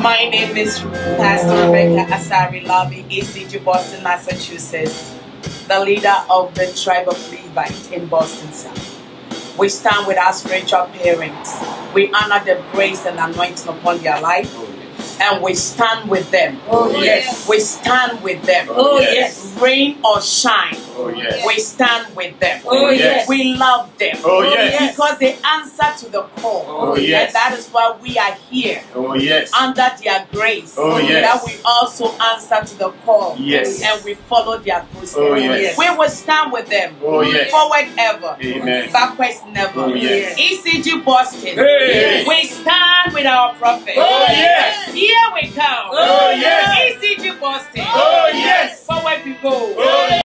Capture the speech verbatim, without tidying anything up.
My name is Pastor Rebecca Asari Labi, E C G, Boston, Massachusetts, the leader of the tribe of Levite in Boston South. We stand with our spiritual parents. We honor the grace and anointing upon their life. And we stand with them. Oh yes. We stand with them. Oh yes. Rain or shine. Oh yes. We stand with them. Oh yes. We love them. Oh yes. Because they answer to the call. Oh yes. And that is why we are here. Oh yes. Under their grace. Oh yes. That we also answer to the call. Yes. And we follow their footsteps. Oh yes. We will stand with them. Oh yes. Forward ever. Amen. Backwards never. Oh yes. E C G Boston. Hey. We stand with our prophet. Oh yes. Here we come. Oh yes. E C G Boston. Oh yes. Forward we go. Oh